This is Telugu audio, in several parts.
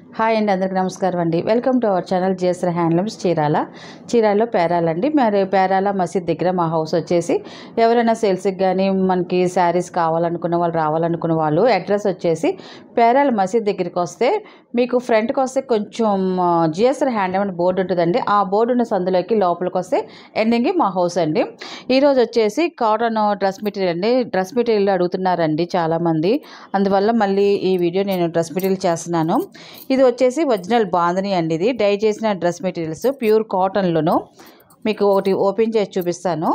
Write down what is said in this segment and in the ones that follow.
హాయ్ అండి, అందరికీ నమస్కారం అండి. Welcome to our channel GSR handlooms చీరాలలో పేరాలండి. మరి పేరాల మసీద్ దగ్గర మా హౌస్ వచ్చేసి ఎవరైనా సేల్స్కి కానీ మనకి శారీస్ కావాలనుకున్న వాళ్ళు రావాలనుకున్న వాళ్ళు అడ్రస్ వచ్చేసి పేరాల మసీద్ దగ్గరికి వస్తే మీకు ఫ్రంట్కి వస్తే కొంచెం జిఎస్ఆర్ హ్యాండ్లూమ్ అని బోర్డు ఉంటుందండి. ఆ బోర్డు ఉన్న సందులోకి లోపలికి వస్తే ఎండింగ్ మా హౌస్ అండి. ఈరోజు వచ్చేసి కాటన్ డ్రెస్ మెటీరియల్ అండి. డ్రెస్ మెటీరియల్ అడుగుతున్నారండి చాలామంది, అందువల్ల మళ్ళీ ఈ వీడియో నేను డ్రెస్ మెటీరియల్ చేస్తున్నాను. ఇది వచ్చేసి ఒరిజినల్ బాంధని అండి. ఇది డై చేసిన డ్రెస్ మెటీరియల్స్ ప్యూర్ కాటన్లోను. మీకు ఒకటి ఓపెన్ చేసి చూపిస్తాను.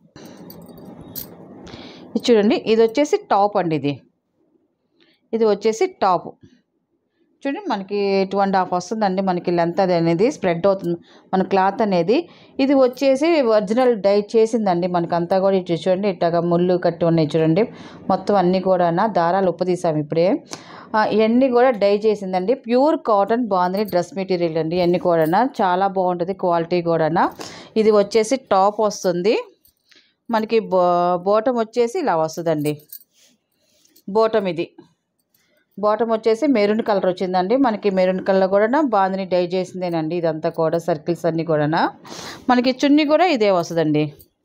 ఇది చూడండి, ఇది వచ్చేసి టాప్ అండి. ఇది వచ్చేసి టాప్ చూడండి, మనకి 2.5 వస్తుందండి. మనకి లెంత్ అది అనేది స్ప్రెడ్ అవుతుంది మన క్లాత్ అనేది. ఇది వచ్చేసి ఒరిజినల్ డై చేసిందండి. మనకంతా కూడా ఇటు చూడండి, ఇట్టగా ముళ్ళు కట్టి ఉన్నాయి చూడండి. మొత్తం అన్నీ కూడా దారాలు ఉప్పదీసాము ఇప్పుడే. ఇవన్నీ కూడా డై చేసిందండి. Pure cotton bandhani dress material అండి. ఇవన్నీ కూడా చాలా బాగుంటుంది క్వాలిటీ కూడా. ఇది వచ్చేసి టాప్ వస్తుంది మనకి. బాటమ్ వచ్చేసి ఇలా వస్తుందండి. బాటమ్ వచ్చేసి మెరూన్ కలర్ వచ్చిందండి. మనకి మెరూన్ కలర్ కూడా బాంధని డై చేసిందేనండి. ఇదంతా కూడా సర్కిల్స్ అన్నీ కూడా. మనకి చున్నీ కూడా ఇదే వస్తుందండి.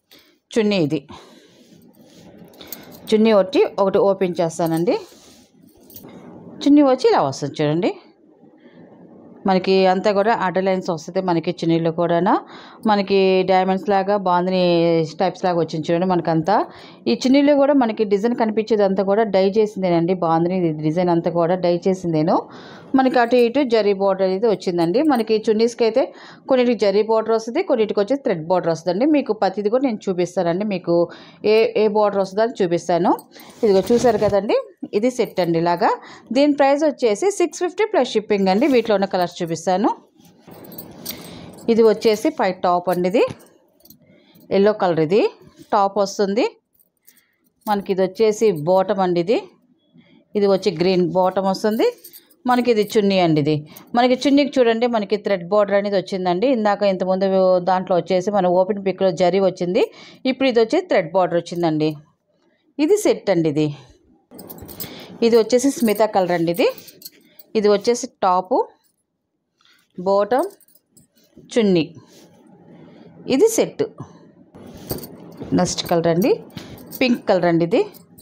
చున్నీ ఒకటి ఓపెన్ చేస్తానండి. చున్నీ వచ్చి ఇలా వస్తుంది చూడండి. మనకి అంతా కూడా అడ్డర్ లైన్స్ వస్తుంది మనకి చున్నీలో కూడా. మనకి డైమండ్స్ లాగా బాంధని టైప్స్ లాగా వచ్చింది చూడండి. మనకంతా ఈ చున్నీలో కూడా మనకి డిజైన్ కనిపించేది అంతా కూడా డై చేసిందేనండి. బాంధని డిజైన్ అంతా కూడా డై చేసిందేను. మనకి అటు ఇటు జరీ బార్డర్ అయితే వచ్చిందండి. మనకి చున్నీస్కి అయితే కొన్నిటికి జరీ బార్డర్ వస్తుంది, కొన్నిటికి వచ్చి థ్రెడ్ బార్డర్ వస్తుందండి. మీకు ప్రతిది కూడా నేను చూపిస్తానండి. మీకు ఏ బార్డర్ వస్తుందో అని చూపిస్తాను. ఇదిగో చూసారు కదండి, ఇది సెట్ అండి. ఇలాగా దీని ప్రైస్ వచ్చేసి 650 ప్లస్ షిప్పింగ్ అండి. వీటిలో ఉన్న కలర్స్ చూపిస్తాను. ఇది వచ్చేసి పై టాప్ అండి. ఇది ఎల్లో కలర్, ఇది టాప్ వస్తుంది మనకి. ఇది వచ్చేసి బాటమ్ అండి. ఇది వచ్చి గ్రీన్ బాటమ్ వస్తుంది మనకి. ఇది చున్నీ అండి. ఇది మనకి చున్నీకి చూడండి, మనకి థ్రెడ్ బార్డర్ అనేది వచ్చిందండి. ఇంతకుముందు దాంట్లో వచ్చేసి మన ఓపెన్ పిక్లో జరీ వచ్చింది. ఇప్పుడు ఇది వచ్చి థ్రెడ్ బార్డర్ వచ్చిందండి. ఇది సెట్ అండి. ఇది వచ్చేసి స్మితా కలర్ అండి. ఇది వచ్చేసి టాపు, బాటమ్, చున్నీ. ఇది సెట్. నెక్స్ట్ కలర్ అండి, పింక్ కలర్ అండి.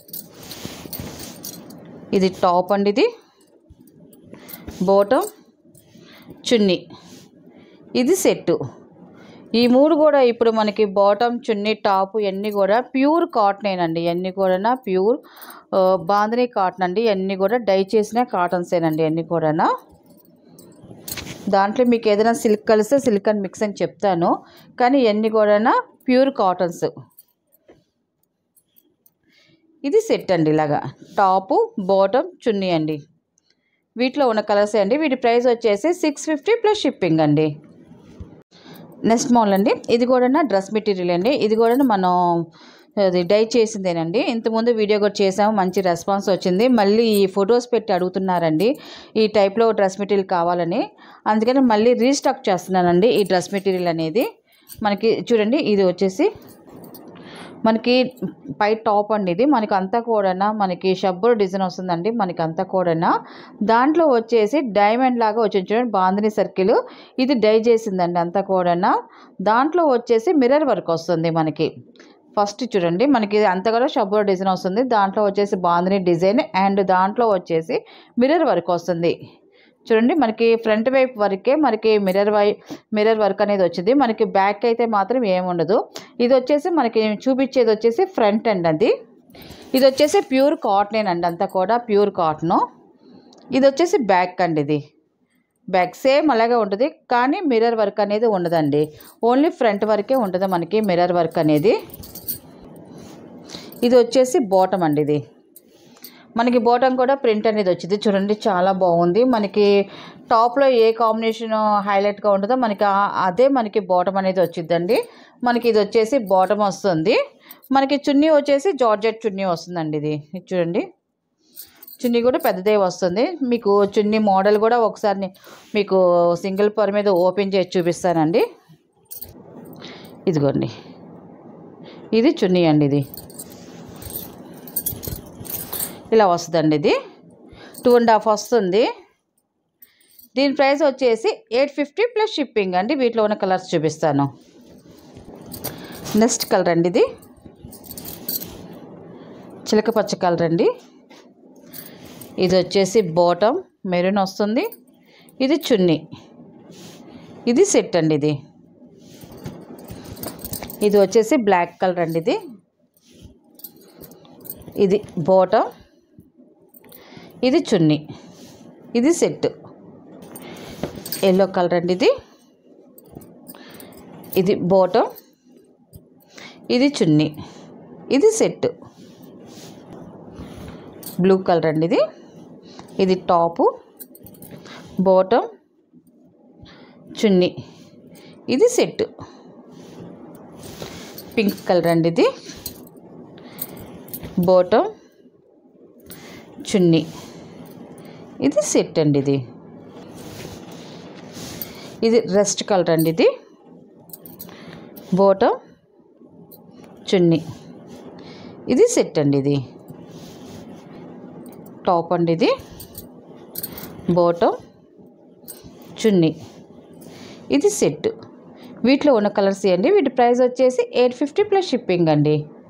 ఇది టాప్ అండి. ఇది బాటమ్, చున్నీ. ఇది సెట్టు. ఈ మూడు కూడా ఇప్పుడు మనకి బాటమ్, చున్నీ, టాప్ ఇవన్నీ కూడా ప్యూర్ కాటనేనండి. ఇవన్నీ కూడా ప్యూర్ బాంధని కాటన్ అండి. ఇవన్నీ కూడా డై చేసిన కాటన్సేనండి. ఇవన్నీ కూడా దాంట్లో మీకు ఏదైనా సిల్క్ కలిస్తే సిల్క్ అండ్ మిక్స్ అని చెప్తాను, కానీ ఇవన్నీ కూడా ప్యూర్ కాటన్స్. ఇది సెట్ అండి. ఇలాగా టాపు, బాటమ్, చున్నీ అండి. వీటిలో ఉన్న కలర్సే అండి. వీటి ప్రైస్ వచ్చేసి 650 ప్లస్ షిప్పింగ్ అండి. నెక్స్ట్ మోడల్ అండి. ఇది కూడా డ్రెస్ మెటీరియల్ అండి. ఇది కూడా మనం అది డై చేసిందేనండి. ఇంతకుముందు వీడియో కూడా చేసాము, మంచి రెస్పాన్స్ వచ్చింది. మళ్ళీ ఈ ఫొటోస్ పెట్టి అడుగుతున్నారండి ఈ టైప్లో డ్రెస్ మెటీరియల్ కావాలని. అందుకని మళ్ళీ రీస్టాక్ చేస్తున్నానండి ఈ డ్రెస్ మెటీరియల్ అనేది. మనకి చూడండి, ఇది వచ్చేసి మనకి పై టాప్ అండి. ఇది మనకి అంతా కూడా మనకి షబ్బర్ డిజైన్ వస్తుందండి. మనకి అంతా కూడా దాంట్లో వచ్చేసి డైమండ్ లాగా వచ్చింది చూడండి, బాంధని సర్కిల్. ఇది డై చేసిందండి అంతా కూడా. దాంట్లో వచ్చేసి మిర్రర్ వర్క్ వస్తుంది మనకి. ఫస్ట్ చూడండి, మనకి అంతా కూడా షబ్బర్ డిజైన్ వస్తుంది. దాంట్లో వచ్చేసి బాంధని డిజైన్ అండ్ దాంట్లో వచ్చేసి మిర్రర్ వర్క్ వస్తుంది చూడండి. మనకి ఫ్రంట్ వైపు వరకే మనకి మిర్రర్ వర్క్ అనేది వచ్చింది. మనకి బ్యాక్ అయితే మాత్రం ఏముండదు. ఇది వచ్చేసి మనకి చూపించేది వచ్చేసి ఫ్రంట్ అండి. అది ఇది వచ్చేసి ప్యూర్ కాటన్ అండి. అంతా కూడా ప్యూర్ కాటను. ఇది వచ్చేసి బ్యాక్ అండి. ఇది బ్యాక్ సేమ్ అలాగే ఉంటుంది, కానీ మిర్రర్ వర్క్ అనేది ఉండదండి. ఓన్లీ ఫ్రంట్ వరకే ఉంటుంది మనకి మిర్రర్ వర్క్ అనేది. ఇది వచ్చేసి బాటమ్ అండి. ఇది మనకి బాటమ్ కూడా ప్రింట్ అనేది వచ్చింది చూడండి, చాలా బాగుంది. మనకి టాప్లో ఏ కాంబినేషన్ హైలైట్గా ఉంటుందో మనకి అదే మనకి బాటమ్ అనేది వచ్చిందండి. మనకి ఇది వచ్చేసి బాటమ్ వస్తుంది. మనకి చున్నీ వచ్చేసి జార్జెట్ చున్నీ వస్తుందండి. ఇది చూడండి, చున్నీ కూడా పెద్దదే వస్తుంది. మీకు చున్నీ మోడల్ కూడా ఒకసారి మీకు సింగిల్ పర్ మీద ఓపెన్ చేసి చూపిస్తానండి. ఇదిగోండి, ఇది చున్నీ అండి. ఇది ఇలా వస్తుందండి. ఇది 2.5 వస్తుంది. దీని ప్రైస్ వచ్చేసి 850 ప్లస్ షిప్పింగ్ అండి. వీటిలో ఉన్న కలర్స్ చూపిస్తాను. నెక్స్ట్ కలర్ అండి, ఇది చిలక పచ్చ కలర్ అండి. ఇది వచ్చేసి బాటమ్ మెరూన్ వస్తుంది. ఇది చున్నీ, ఇది సెట్ అండి. ఇది వచ్చేసి బ్లాక్ కలర్ అండి. ఇది బాటమ్, ఇది చున్నీ, ఇది సెట్. ఎల్లో కలర్ అండి. ఇది బాటమ్, ఇది చున్నీ, ఇది సెట్. బ్లూ కలర్ అండి. ఇది టాపు, బాటమ్, చున్నీ, ఇది సెట్. పింక్ కలర్ అండి. ఇది బాటమ్, చున్నీ, ఇది సెట్ అండి. ఇది రెస్ట్ కలర్ అండి. ఇది బాటమ్, చున్నీ, ఇది సెట్ అండి. టాప్ అండి. ఇది బాటమ్, చున్నీ, ఇది సెట్. వీటిలో ఉన్న కలర్స్ అండి. వీటి ప్రైస్ వచ్చేసి 850 ప్లస్ షిప్పింగ్ అండి.